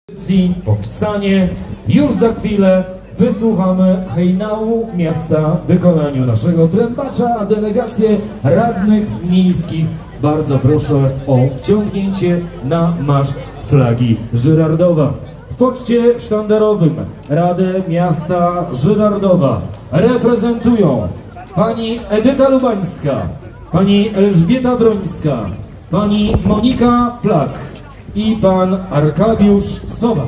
Powstanie. Już za chwilę wysłuchamy hejnału miasta w wykonaniu naszego trębacza, a delegację radnych miejskich bardzo proszę o wciągnięcie na maszt flagi Żyrardowa. W poczcie sztandarowym Radę Miasta Żyrardowa reprezentują pani Edyta Lubańska, pani Elżbieta Brońska, pani Monika Plak i pan Arkadiusz Sowa.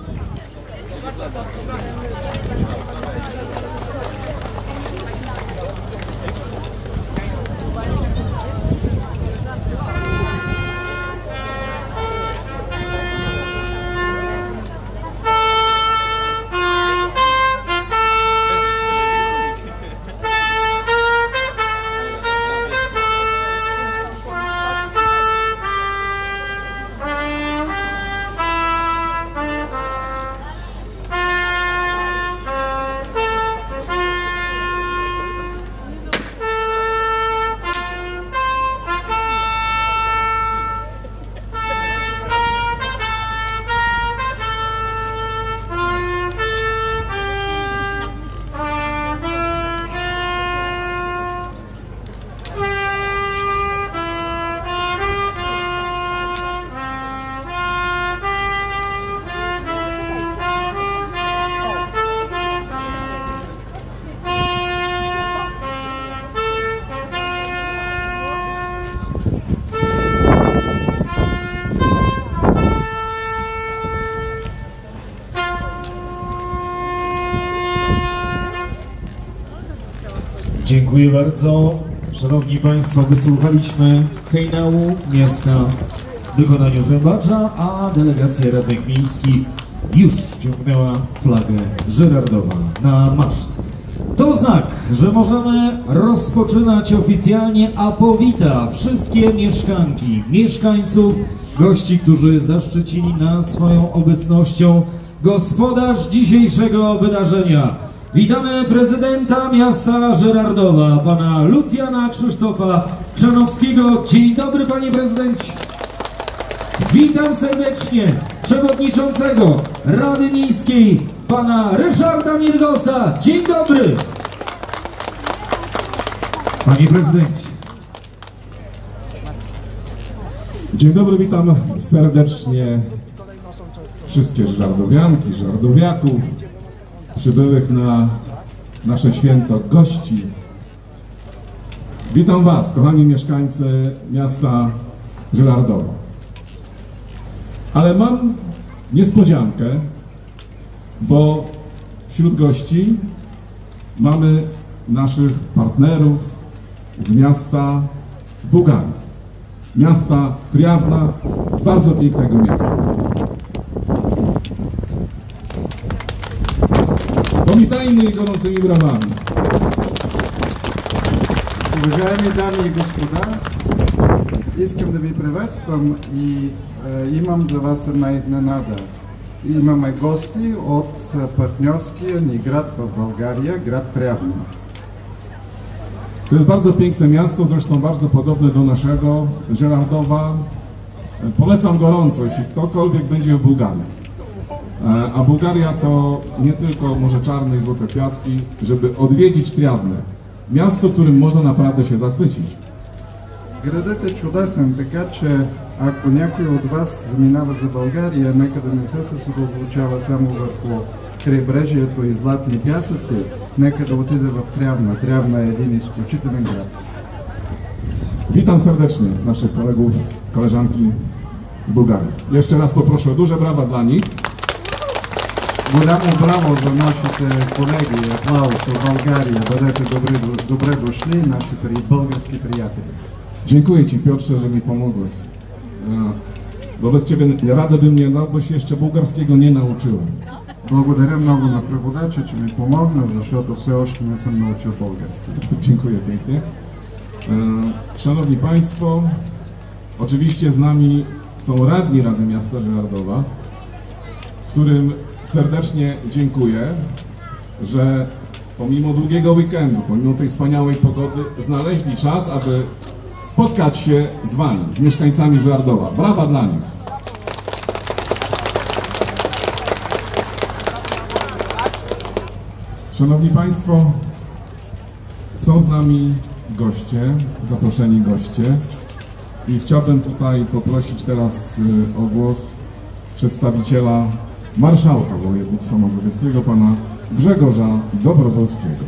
Dziękuję bardzo. Szanowni Państwo, wysłuchaliśmy hejnału miasta w wykonaniu trębacza, a delegacja radnych miejskich już wciągnęła flagę Żyrardowa na maszt. To znak, że możemy rozpoczynać oficjalnie, a powita wszystkie mieszkanki, mieszkańców, gości, którzy zaszczycili nas swoją obecnością, gospodarz dzisiejszego wydarzenia. Witamy prezydenta miasta Żyrardowa, pana Lucjana Krzysztofa Chrzanowskiego. Dzień dobry, panie prezydencie. Witam serdecznie przewodniczącego Rady Miejskiej, pana Ryszarda Mirgosa. Dzień dobry. Panie prezydencie. Dzień dobry, witam serdecznie wszystkie żyrardowianki, żyrardowiaków, przybyłych na nasze święto gości. Witam Was, kochani mieszkańcy miasta Żyrardowa. Ale mam niespodziankę, bo wśród gości mamy naszych partnerów z miasta w Bułgarii. Miasta Tryjawna, bardzo pięknego miasta. Powitajmy ich gorącymi brawami. Уважаемые дамы и господа, искам да ви приветствам и имам за вас една изненада. Имаме гости от партньорския ни град в България, град Трявна. To jest bardzo piękne miasto, zresztą bardzo podobne do naszego, Żyrardowa. Polecam gorąco, jeśli ktokolwiek będzie w Bułgarii. A Bułgaria to nie tylko Morze Czarne i Złote Piaski, żeby odwiedzić Трявна. Miasto, którym można naprawdę się zachwycić. Градът е чудесен, така че ако някой от вас заминава за България, нека да не се съсредоточава само върху крайбрежието и златни пясъци, нека да отиде в Трявна. Трявна е един изключителен град. Witam serdecznie naszych kolegów, koleżanki z Bułgarii. Jeszcze raz poproszę o duże brawa dla nich. Голямо браво за нашите колеги, аплауз от България. Бъдете добре дошли, наши български приятели. Dziękuję Ci, Piotrze, że mi pomogłeś. Bo bez Ciebie radę bym nie dał, bo się jeszcze bułgarskiego nie nauczyłem. Благодаря много на преводача, че ми помогна, защото все още не съм научил български. Dziękuję pięknie. Szanowni Państwo, oczywiście z nami są radni Rady Miasta Żyrardowa, którym serdecznie dziękuję, że pomimo długiego weekendu, pomimo tej wspaniałej pogody, znaleźli czas, aby spotkać się z Wami, z mieszkańcami Żyrardowa. Brawa dla nich! Szanowni Państwo, są z nami goście, zaproszeni goście i chciałbym tutaj poprosić teraz o głos przedstawiciela marszałka województwa mazowieckiego, pana Grzegorza Dobrowolskiego.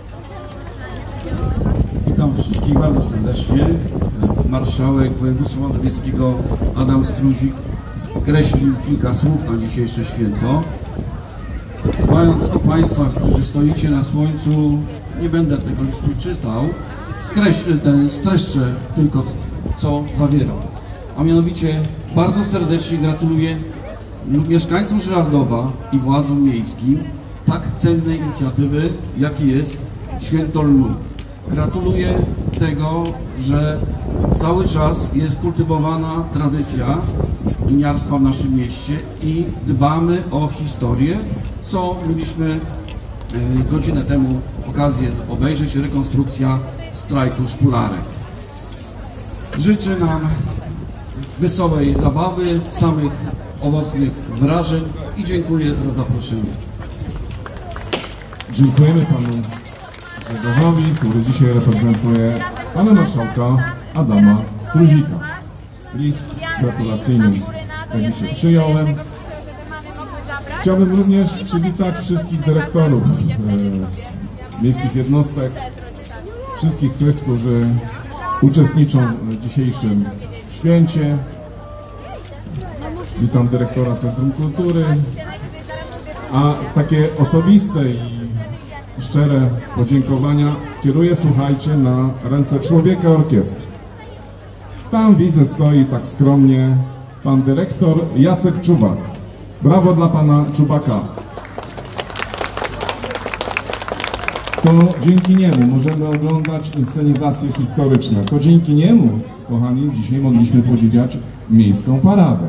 Witam wszystkich bardzo serdecznie. Marszałek województwa mazowieckiego Adam Struzik skreślił kilka słów na dzisiejsze święto. Dbając o Państwa, którzy stoicie na słońcu, nie będę tego listu czytał, streszczę tylko, co zawierał. A mianowicie bardzo serdecznie gratuluję mieszkańcom Żyrardowa i władzom miejskim tak cennej inicjatywy, jaki jest Święto Lnu. Gratuluję tego, że cały czas jest kultywowana tradycja liniarstwa w naszym mieście i dbamy o historię, co mieliśmy godzinę temu okazję obejrzeć, rekonstrukcja strajku szpularek. Życzę nam wesołej zabawy, samych owocnych wrażeń i dziękuję za zaproszenie. Dziękujemy panu Grzegorzowi, który dzisiaj reprezentuje pana marszałka Adama Struzika. List gratulacyjny oczywiście przyjąłem. Chciałbym również przywitać wszystkich dyrektorów miejskich jednostek, wszystkich tych, którzy uczestniczą w dzisiejszym święcie. Witam dyrektora Centrum Kultury, a takie osobiste i szczere podziękowania kieruję, słuchajcie, na ręce człowieka orkiestry. Tam widzę, stoi tak skromnie pan dyrektor Jacek Czubak. Brawo dla pana Czubaka. To dzięki niemu możemy oglądać inscenizacje historyczne. To dzięki niemu, kochani, dzisiaj mogliśmy podziwiać miejską paradę.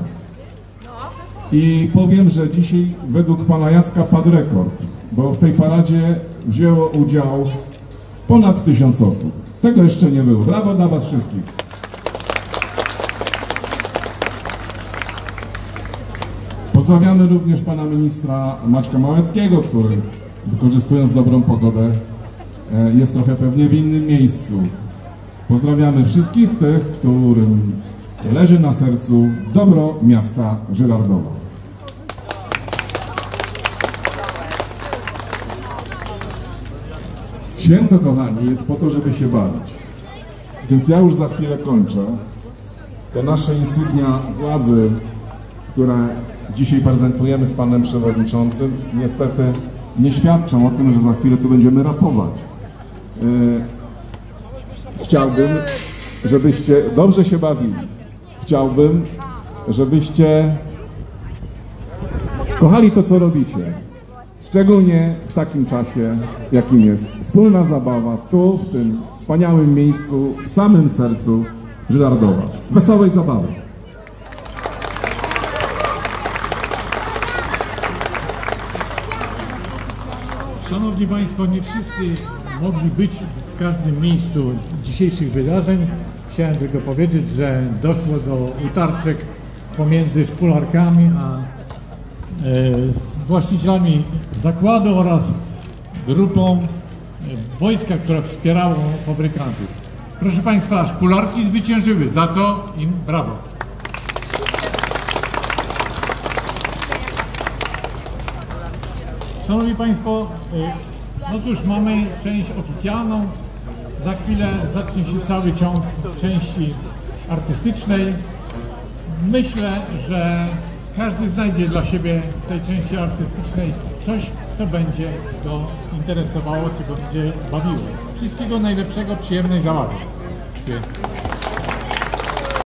I powiem, że dzisiaj według pana Jacka padł rekord, bo w tej paradzie wzięło udział ponad 1000 osób. Tego jeszcze nie było. Brawo dla was wszystkich. Pozdrawiamy również pana ministra Maćka Małeckiego, który, wykorzystując dobrą pogodę, jest trochę pewnie w innym miejscu. Pozdrawiamy wszystkich tych, którym leży na sercu dobro miasta Żyrardowa. Święto, kochani, jest po to, żeby się bawić. Więc ja już za chwilę kończę. Te nasze insygnia władzy, które dzisiaj prezentujemy z panem przewodniczącym, niestety nie świadczą o tym, że za chwilę tu będziemy rapować. Chciałbym, żebyście dobrze się bawili. Chciałbym, żebyście kochali to, co robicie. Szczególnie w takim czasie, jakim jest wspólna zabawa, tu, w tym wspaniałym miejscu, w samym sercu Żyrardowa. Wesołej zabawy. Szanowni Państwo, nie wszyscy mogli być w każdym miejscu dzisiejszych wydarzeń. Chciałem tylko powiedzieć, że doszło do utarczek pomiędzy szpularkami a właścicielami zakładu oraz grupą wojska, która wspierała fabrykantów. Proszę Państwa, szpularki zwyciężyły, za co im brawo. Szanowni Państwo, no cóż, mamy część oficjalną. Za chwilę zacznie się cały ciąg części artystycznej. Myślę, że każdy znajdzie dla siebie w tej części artystycznej coś, co będzie go interesowało, czy go będzie bawiło. Wszystkiego najlepszego, przyjemnej zabawy. Dziękuję.